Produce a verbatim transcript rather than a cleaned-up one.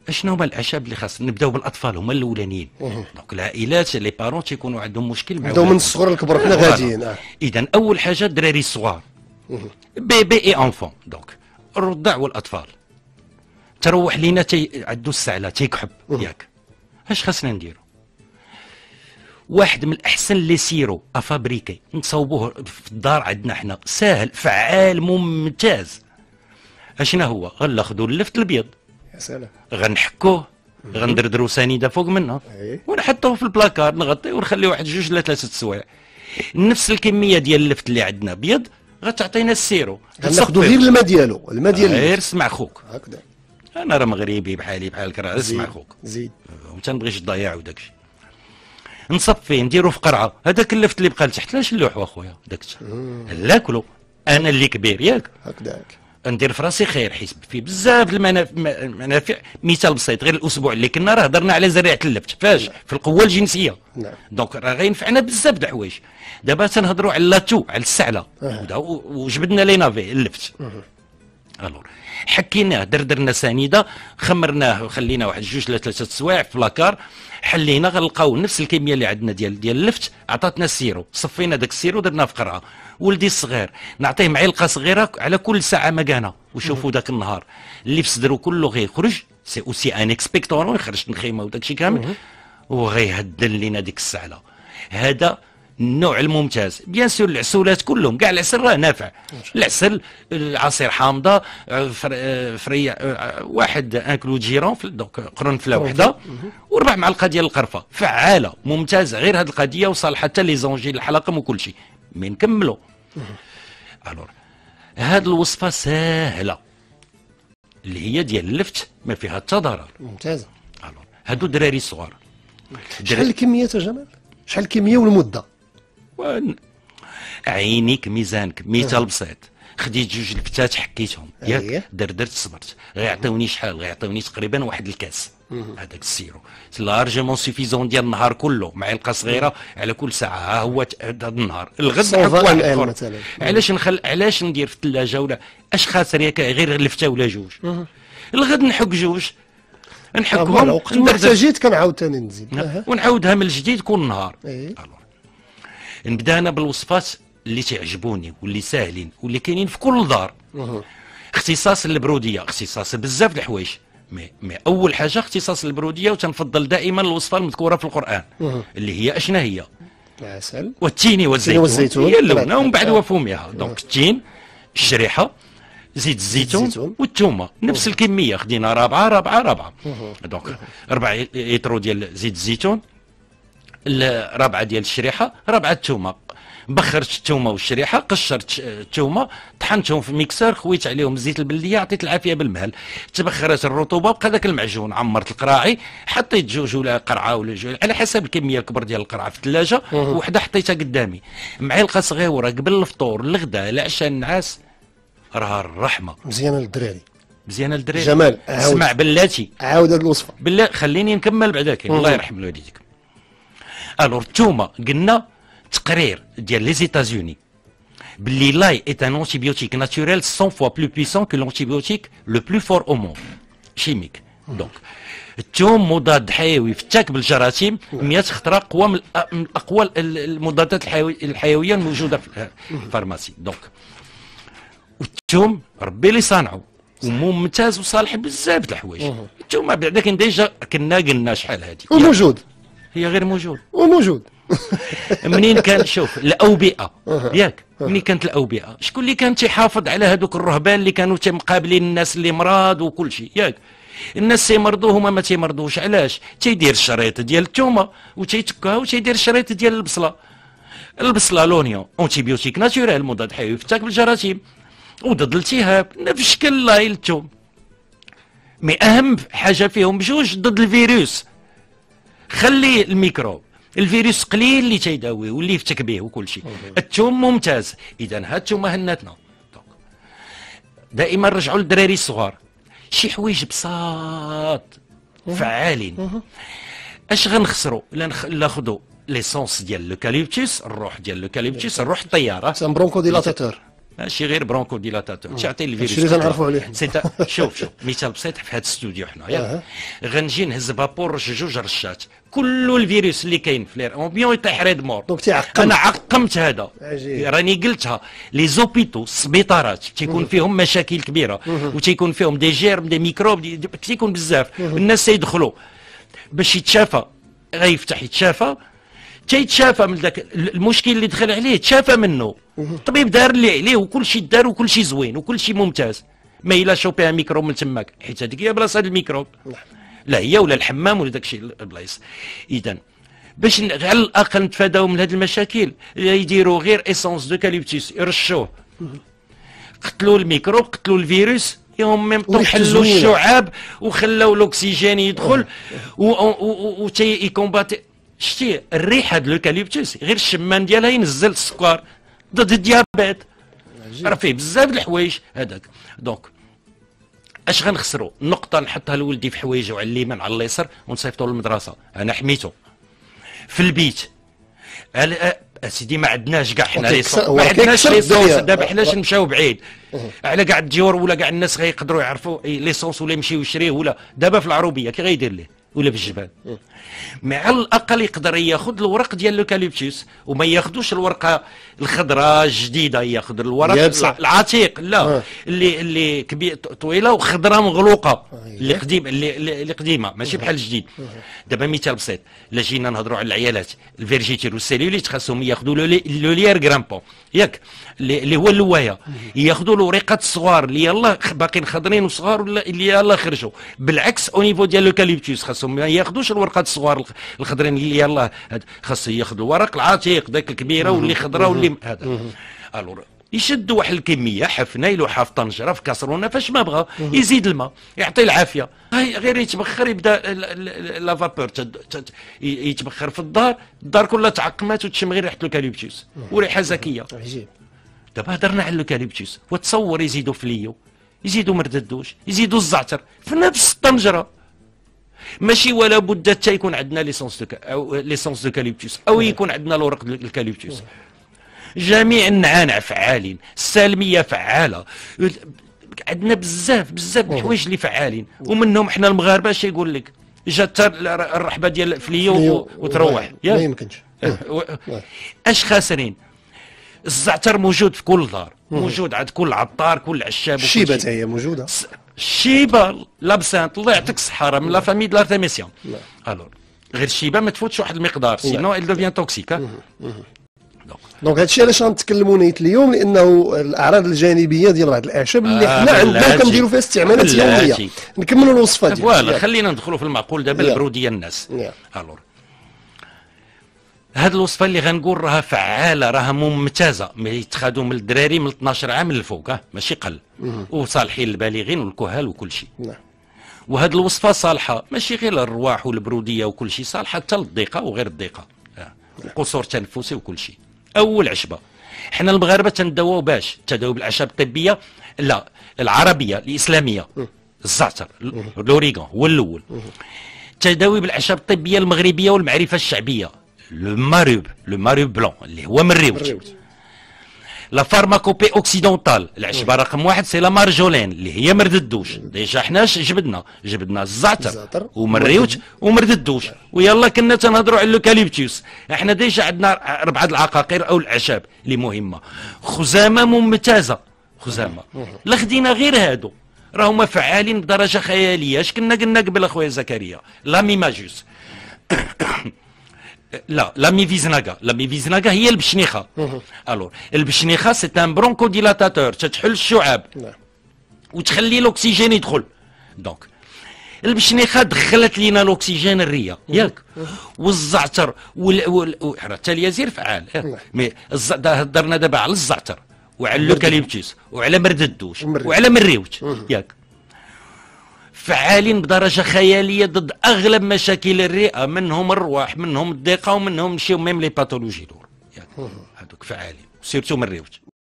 اشنو هما الاعشاب اللي خاص نبداو بالاطفال هما الاولانيين. دونك العائلات لي بارون تيكونوا عندهم مشكل مع نبداو من الصغر للكبر حنا غاديين. اه اذا اول حاجه الدراري الصغار بيبي اي انفون. دونك الرضع والاطفال تروح لينا تي عندو السعله تيكحب ياك، اش خاصنا نديرو؟ واحد من الاحسن لي سيرو افابريكي نصاوبوه في الدار عندنا حنا، ساهل فعال ممتاز. اشنا هو؟ غناخدو اللفت الابيض، يا سلام، غنحكوه، غندردرو سنيده فوق منه ونحطوه في البلاكار، نغطيه ونخليه واحد جوج ولا ثلاثه سوايع. نفس الكميه ديال اللفت اللي عندنا ابيض غتعطينا السيرو. غناخدو غير الماء ديالو، الماء ديال غير اسمع خوك، هكذا. انا راه مغربي بحالي بحالك، راه اسمع خوك زيد وانت نبغيش تضيع وداكشي. نصفيه نديرو في قرعه، هذاك اللفت اللي بقى لتحت لا نشلوحو اخويا، داك ناكلو. انا اللي كبير ياك هكذاك ندير في راسي خير، حيت فيه بزاف المنافع. مثال بسيط، غير الاسبوع اللي كنا راه هضرنا على زريعه اللفت فاش في القوه الجنسيه. نعم. دونك راه غينفعنا بزاف د الحوايج. دابا تنهضروا على لاتو، على السعله، وجبدنا لي نافي اللفت. الور حكيناه، دردرنا سنيده، خمرناه وخلينا واحد جوج ولا ثلاثه سوايع في لاكار، حلينا غنلقاو نفس الكميه اللي عندنا ديال ديال اللفت، عطاتنا السيرو، صفينا داك السيرو درناه في قرعه. ولدي الصغير نعطيه معلقه صغيره على كل ساعه مكانه، وشوفوا ذاك النهار اللي في صدرو كله غيخرج، سي اوسي ان اكسبكتورون، يخرج الخيمه وداك الشيء كامل، وغيهدن لينا ديك السعله. هذا النوع الممتاز. بيان سور العسولات كلهم، كاع العسل راه نافع. العسل، عصير حامضه، فريه واحد ان كلو جيرون، دونك قرنفله وحده، وربع معلقه ديال القرفه، فعاله ممتازه. غير هذه القضيه وصال حتى لي زونجي الحلقم وكل شيء. من نكملوا الور هذه الوصفه ساهله اللي هي ديال اللفت، ما فيها حتى ضرر، ممتازه. الور هادو دراري صغار. شحال الكميه يا جمال؟ شحال الكميه والمده؟ عينيك ميزانك. مثال بسيط، خديت جوج الفتات حكيتهم ياك، أيه. دردرت صبرت، غيعطيوني شحال؟ غيعطيوني تقريبا واحد الكاس هذاك السيرو لارجمون سوفيزون ديال النهار كله، معلقه صغيره على كل ساعه. ها هو هذا النهار. الغد نحط واحد اخر. علاش نخل علاش ندير في الثلاجه ولا اش خاسر ياك؟ غير لفته ولا جوج. الغد نحك جوج نحكهم، وقت ما احتاجيت كنعاود ثاني نزيد ونعاودها من الجديد كل نهار. أيه. نبدا انا بالوصفات اللي تعجبوني واللي ساهلين واللي كاينين في كل دار. اختصاص البروديه، اختصاص بزاف د الحوايج، مي مي اول حاجه اختصاص البروديه، وتنفضل دائما الوصفه المذكوره في القران اللي هي اشنا هي؟ العسل والتين والزيتون, والزيتون. هي اللونه ومن بعد وفومها. دونك التين، الشريحه، زيت الزيتون, الزيتون. والثومه نفس الكميه، خدينا رابعه رابعه رابعه. دونك ربع لتر ديال زيت الزيتون، رابعه ديال الشريحه، رابعه الثومه. بخرت الثومه والشريحه، قشرت الثومه، طحنتهم في ميكسر، خويت عليهم زيت البلديه، عطيت العافيه بالمهل، تبخرت الرطوبه، بقى ذاك المعجون. عمرت القراعي، حطيت جوج ولا قرعه ولا جوج على حسب الكميه الكبر ديال القرعه في الثلاجه، وحده حطيتها قدامي. معلقه صغيره قبل الفطور، الغداء، العشاء، النعاس، راه الرحمه. مزيانه للدراري، مزيانه للدراري. جمال اسمع بلاتي، عاود هذه الوصفه بالله خليني نكمل بعداك، الله يرحم والديك. الور الثومه قلنا تقرير ديال لي زيتازوني باللي لاي est un antibiotique naturel cent fois plus puissant que l'antibiotique le plus fort au monde chimique. دونك الثوم مضاد حيوي فتاك بالجراثيم مئة خطره قوى من اقوى المضادات الحيويه الموجوده في الفارماسي. دونك والثوم ربي اللي صانعه وممتاز وصالح بزاف د الحوايج. الثوم بعدا كاين ديجا كنا قلنا شحال هذه وموجود، هي غير موجود وموجود. منين كان شوف الاوبئه ياك، منين كانت الاوبئه شكون اللي كان تيحافظ على هذوك الرهبان اللي كانوا مقابلين الناس اللي مرض وكل شيء ياك؟ الناس تيمرضوا هما ما تيمرضوش. علاش؟ تيدير الشريط ديال الثومه وتيتكها وتيدير الشريط ديال البصله. البصله لونيون اونتيبيوتيك ناتوريل، مضاد حيوي فتاك بالجراثيم وضد الالتهاب، نفس الشكل لاي الثوم. مي اهم حاجه فيهم بجوج ضد الفيروس. خلي الميكروب، الفيروس قليل اللي تيداويه واللي يفتك به وكل شيء. الثوم ممتاز. اذا هاد الثومه هناتنا. دائما رجعوا للدراري الصغار، شي حوايج بساط فعالين. اش غنخسروا؟ لا ناخذوا ليسونس ديال لوكاليبتوس، الروح ديال لوكاليبتوس، الروح الطياره، سان برونكو ديلاتاتور، ماشي غير برونكو ديلاتاتور تعطي الفيروس هادشي اللي تنعرفوا عليه سي شوف شوف مثال بسيط في هذا الاستوديو حنا ياك غنجي نهز بابور رش جوج رشات كل الفيروس اللي كاين في لير امبيون يطيح ريد مور. دونك تيعقم. انا عقمت هذا عجيب. راني قلتها لي زوبيتو السبيطارات تيكون فيهم مشاكل كبيره وتيكون فيهم دي جيرم دي ميكروب دي تيكون بزاف الناس تيدخلوا باش يتشافى غيفتح يتشافى تيتشافى من ذاك المشكل اللي دخل عليه تشافى منه الطبيب دار اللي عليه وكل شيء دار وكل شيء زوين وكل شيء ممتاز ما الا شوفيها ميكروب من تماك حيت هذيك هي بلاصه الميكروب لا هي ولا الحمام ولا داك الشيء البلايص. اذا باش على الاقل نتفاداو من هذه المشاكل يديروا غير ايسونس دو كاليبتوس يرشوه قتلوا الميكروب قتلوا الفيروس يوم ميم طون حلوا الشعاب وخلاو الاكسجين يدخل و تي يكومباتي. شتي الريحه ديال الكاليبتوس غير الشمان ديالها ينزل السكر ضد الديابيت راه فيه بزاف د الحوايج هذاك. دونك اش غنخسروا نقطه نحطها لولدي في حوايجه وعلى اليمين على اليسار ونصيفطوا للمدرسه انا حميته في البيت اسيدي ما عندناش كاع حنا ليسونس ما عندناش ليسونس دابا حناش نمشاو بعيد على كاع الديور ولا كاع الناس غيقدروا يعرفوا ليسونس ولا يمشيو يشريه ولا دابا في العروبيه كي غيدير ليه ولا في الجبال. مع على الاقل يقدر ياخذ الورق ديال لوكاليبتوس وما ياخذوش الورقه الخضراء الجديده ياخذ الورق العتيق لا آه. اللي اللي كبير طويله وخضراء مغلوقه آه. اللي قديم اللي, اللي قديمه ماشي بحال الجديد. آه. دابا مثال بسيط الا جينا نهضروا على العيالات الفيرجيتير والسيلوليت خاصهم ياخذوا لو لير غرامبون ياك اللي هو اللوايه ياخذوا الوريقات الصغار اللي يلاه باقيين خضرين وصغار اللي يلاه خرجوا. بالعكس او نيفو ديال لوكاليبتوس خاصهم ما ياخذوش الورقات الصغار الخضرين اللي يلاه خاص ياخذ الورق العتيق ذاك الكبيره واللي خضراء واللي هذا. الور يشدوا واحد الكميه حفنه يلوحها في طنجره في كاسرونه فاش ما بغى يزيد الماء يعطيه العافيه غير يتبخر يبدا لافابور يتبخر في الدار الدار كلها تعقمات وتشم غير ريحه الكاليبتوس وريحه زكيه. عجيب. دابا هضرنا على الكاليبتوس وتصور يزيدوا فليو يزيدوا مرددوش يزيدوا الزعتر في نفس الطنجره ماشي ولا بد حتى يكون عندنا ليسونس دو او ليسونس دو كاليبتوس او يكون عندنا الورق الكاليبتوس. جميع النعانع فعالين السالميه فعاله عندنا بزاف بزاف د الحوايج اللي فعالين ومنهم حنا المغاربه اش يقول لك جات الرحبه ديال فليو وتروح ما يمكنش. اش خاسرين الزعتر موجود في كل دار موجود عند كل عطار كل عشاب الشيبه حتى هي موجوده الشيبه لابسانت الله يعطيك الصحه من لا فامي دو لارتيميسيون. الور غير الشيبه ما تفوتش واحد المقدار سينو il devient توكسيك. دونك هادشي علاش غنتكلموا نيت اليوم لانه الاعراض الجانبيه ديال بعض الاعشاب اللي آه حنا عندنا كنديروا فيها استعمالات يوميه. نكملوا الوصفه ديالها فوالا خلينا ندخلوا في المعقول دابا البرو ديال الناس. الور هاد الوصفه اللي غنقول راها فعاله راها ممتازه يتخادوا من الدراري من اثناش عام للفوق ماشي قل وصالحين للبالغين والكهال وكل شيء. نعم. وهاد الوصفه صالحه ماشي غير للرواح والبروديه وكل شيء صالحه حتى للضيقه وغير الضيقه قصور تنفسي وكل شيء. اول عشبه حنا المغاربه تنداووا باش تداووا بالاعشاب الطبيه لا العربيه الاسلاميه الزعتر لوريغون هو الاول. تداوي بالاعشاب الطبيه المغربيه والمعرفه الشعبيه لو ماروب لو ماروب بلون اللي هو من الريوت. لا فارماكوبي اوكسيدونتال العشبه رقم واحد سي لا مارجولين اللي هي مرد الدوش. ديجا حناش جبدنا جبدنا الزعتر ومريوت ومرد الدوش ويلا كنا تنهضروا على اللوكاليبتوس. احنا ديجا عندنا اربعه العقاقير او الاعشاب اللي مهمه. خزامه ممتازه خزامه لا خدينا غير هادو راهما فعالين بدرجه خياليه. اش كنا قلنا قبل اخويا زكريا لا ميماجوس لا لا ميفيزناغا لا ميفيزناغا هي البشنيخه. الور البشنيخه سي ان برونكو ديلاتاتور تتحل الشعاب وتخلي الاكسجين يدخل. دونك البشنيخه دخلت لينا الاكسجين الريه ياك والزعتر حتى اليازير فعال مي هضرنا دابا على الزعتر وعلى اللوكاليبتوس وعلى مرد الدوش وعلى مريوت ياك فعالين بدرجه خياليه ضد اغلب مشاكل الرئه منهم الرواح منهم الضيقه ومنهم شي ميم لي باثولوجي دور هذوك فعالين سيرتو من الريوت.